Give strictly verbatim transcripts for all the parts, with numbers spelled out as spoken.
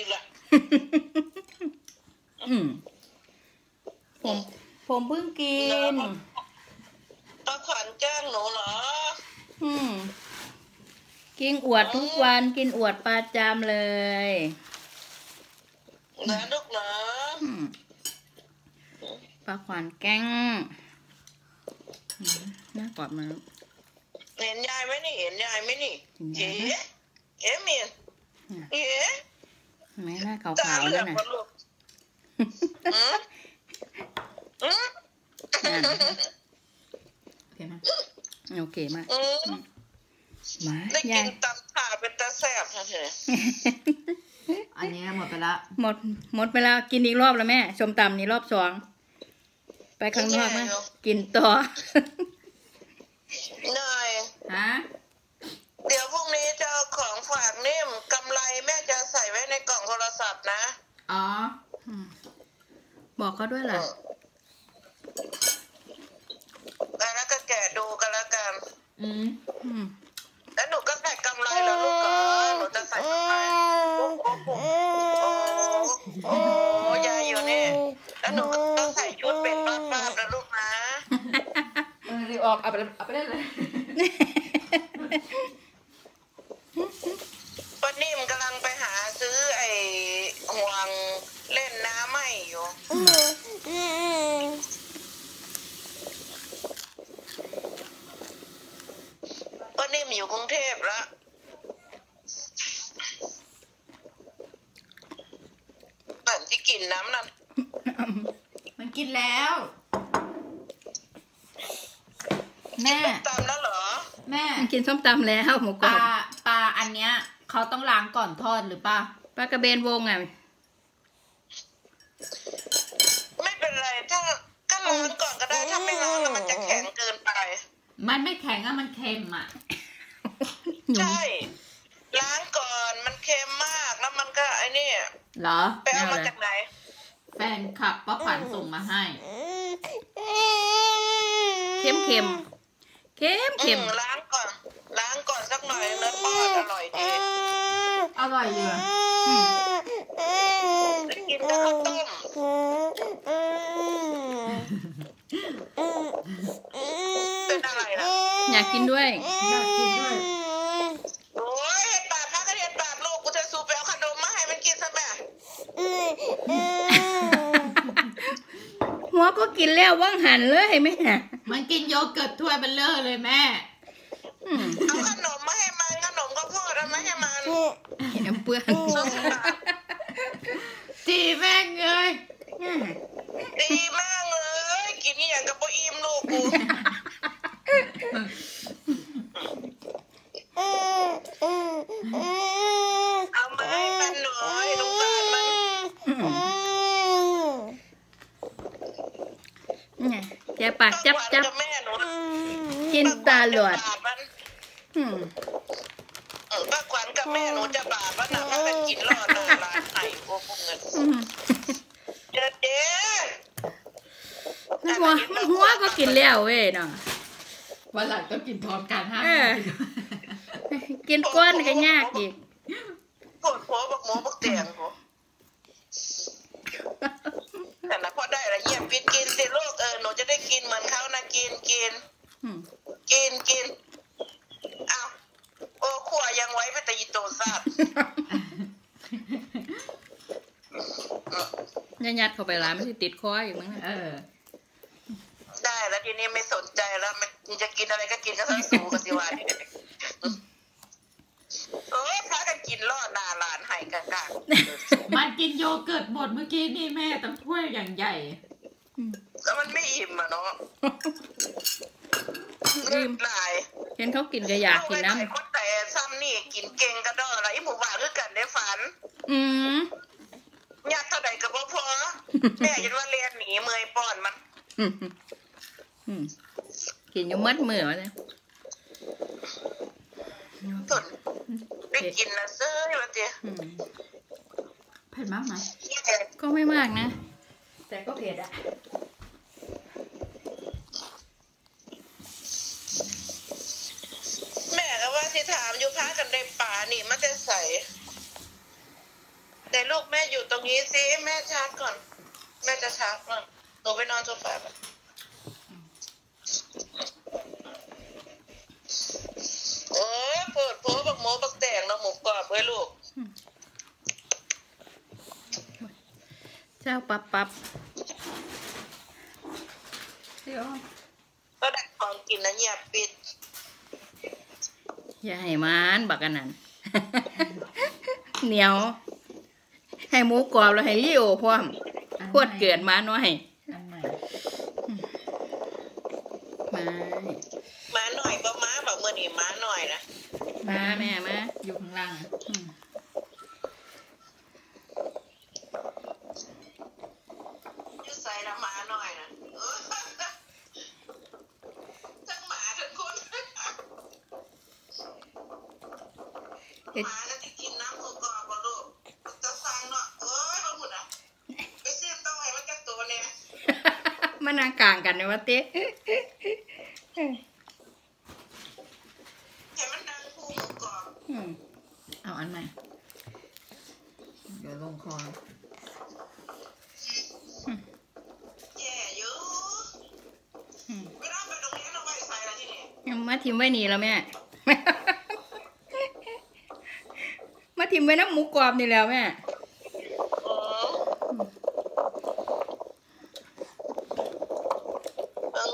อีกละอืมผมผมเพิ่งกินป้าขวัญแจ้งหนูเหรออืมกินอวดทุกวันกินอวดประจำเลยนะลูกนะปลาขวานแก้งน่ากอดมาเห็นยายไหมนี่เห็นยายไหมนี่เอ๋เอ๋เมียเอ๋แม่หน้าขาวๆแล้วนะโอเคมากมาได้กินตำขาเป็นตาแซ่บนะเธออันนี้หมดไปละหมดหมดไปแล้วกินอีกรอบแล้วแม่ชมตำนี่รอบสองไปข้างนอกไหมกินต่อหน่อยฮะเดี๋ยวพรุ่งนี้จะเอาของฝากนิ่มกำไรแม่จะใส่ไว้ในกล่องโทรศัพท์นะอ๋อบอกเขาด้วยเหรอแล้วก็แกะดูกันแล้วกันอืมแล้วหนูก็ใส่กำไรแล้วลูกก็หนูจะใส่กำไรโอ้โหโอ้ยายอยู่นี่แล้วหนูก็ใส่ชุดเป็นป้าๆแล้วลูกนะเออรีออกเอาไปเอาไปได้เลยป้านิ่มกำลังไปหาซื้อไอ้ห่วงเล่นน้ำไม่อยู่ป้านิ่มอยู่กรุงเทพแล้วเหมือนที่กินน้ำนั่นมันกินแล้วแม่ตำแล้วเหรอแม่กินส้มตำแล้วหมูกรอบปลาปลาอันเนี้ยเขาต้องล้างก่อนทอดหรือป่ะปลากระเบนวงอ่ะไม่เป็นไรถ้าก็ล้างก่อนก็ได้ถ้าไม่ล้างแล้วมันจะแข็งเกินไปมันไม่แข็งอะมันเค็มอ่ะใช่ล้างก่อนมันเค็มมากแล้วมันก็ไอ้นี่เหรอไปเอามาจากไหนแฟนขับป้าฝันส่งมาให้เค็มเค็มเค็มเค็มล้างก่อนล้างก่อนสักหน่อยเนื้อทอดอร่อยดีอร่อยอยู่จะกินกับข้าวต้มเป็นอะไรล่ะอยากกินด้วยอยากกินด้วยโอ้ยปากพักกระเทียมปากลูกกูจะสูบไปเอาขนมมาให้มันกินซะแม่หัวก็กินแล้วว่างหันเลยแม่มันกินโยเกิร์ตถ้วยเบลเลอร์เลยแม่เอาขนมมาให้มันขนมข้าวโพดเอามาให้มันน้ำเปื้อนจีแม่งเลยดีมากเลยกินอย่างกับโบอิ่มลูกกูเอามาให้มันหน่อยลูกหลานมันแกปากจับจับกินตาหลวดป้าขวัญกับแม่หนูจะบาปว่าหนักถ้าเป็นกินรอดนะร้านไข่โอ้พวกเงินเจ๊เจ๊หัวมันหัวก็กินแล้วเว้ยเนาะวันหลังต้องกินพร้อมกันห้ากินก้อนก็ยากอีกปวดหัวบักหมูบักเตียงแต่นะพอได้ละเยี่ยมกินกินสิลูกเออหนูจะได้กินเหมือนเขานะกินกินกินกินอ้าวโอ้ขัวยังไว้ไปแต่ยีโตซาดยัดเข้าไปร้านไม่ได้ติดคออยู่มั้งเออได้แล้วทีนี้ไม่สนใจแล้วมันจะกินอะไรก็กินก็ต้องสู้กับสิวานี่เออพากันกินรอดนาลานไห้กันกันมันกินโยเกิร์ตหมดเมื่อกี้นี่แม่ตั้งถ้วยอย่างใหญ่แล้วมันไม่อิ่มอ่ะเนาะอิ่มหลายเห็นเขากินก็อยากกินน้ำคนแต่ซ้ำนี่กินเก่งกระดออะไรหมูหวานคือกันได้ฝันอืมญาติเท่าใดกับพ่อพอแม่ยันว่าเรียนหนีเมยป้อนมันกินอยู่มัดมือเลยสดไปกินนะเซ่อมาเจ้เผ็ดมากไหมก็ไม่มากนะแต่ก็เผ็ดอะแม่ก็ว่าที่ถามอยู่พากันได้ป่านี่มันจะใส่แต่ลูกแม่อยู่ตรงนี้สิแม่ชาร์จก่อนแม่จะชาร์จก่อนหนูไปนอนโซฟาไปโอ้ยเปิดโผบักโมบักแตงแล้วหมูกรอบไว้ลูกเจ้าปับปับเดี๋ยวก็ได้ของกินนะเงียบปิดอย่าให้มันบักอันนั้น เหนียว ให้หมูกรอบแล้วให้ลิโอพร้อมพวดเกิดมาหน่อยอันใหม่มาม้าหน่อยก็ม้าแบบเมื่อนี้ม้าหน่อยนะมาแม่มาอยู่ข้างล่างอะอืมยืดใส่ละม้าหน่อยนะเออทั้งหมาทั้งคนหมาแล้วที่กินน้ำหมูกรอบบ่ลูกจะสั่งเนาะเอ้ยบ่หมดอ่ะไปซื้อต้องให้มันจักตัวเนี่ยมานั่งกลางกันเนี่ยวะเต้ให้มันดังคู่หมูกรอบอืมเอาอันใหม่เดี๋ยวลงคอแย่อยู่อืมเวลาไปโรงเรียนเราไปใส่อะไรที่นี่ยังมาทิมไว้นี่แล้วแม่ มาทิมไว้น้ำหมูกรอบนี่แล้วแม่อ๋อเอิ่ง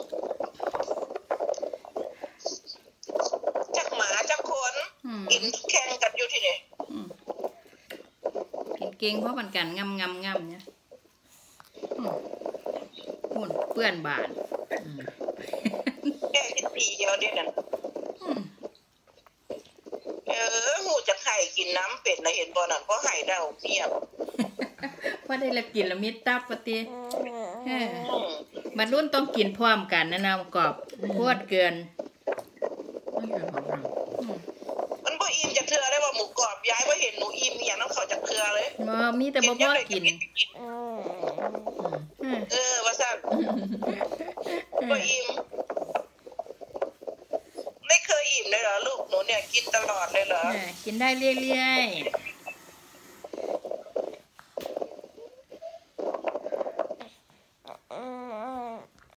จักหมาจักคนอืมกินแข่งกันอยู่ที่นี่อืมกินเก่งเพราะมันกันงำงำงำเนี่ยอืมหุ่นเปื้อนบาดอืมแก่กินปีเดียวเดียวนั่นอืมเออหูจะไข่กินน้ำเป็ดนะเห็นบ่นั่นเพราะไห่เดาเพียบพอได้ละกินละมิดตับปะติเอออืมบรรลุนต้องกินพร้อมกันนะนะหมูกรอบพวดเกินไม่เกินของเราอืมมันบ่อิ่มจากเทือได้ว่าหมูกรอบย้ายว่าเห็นหนูอิ่มอย่างน้ำเขาจากเทือเลยบ่มีแต่บ่บ่กินอืมอืมเออว่าสั่นบ่อิ่มไม่เคยอิ่มเลยเหรอลูกหนูเนี่ยกินตลอดเลยเหรอเออกินได้เรื่อยๆ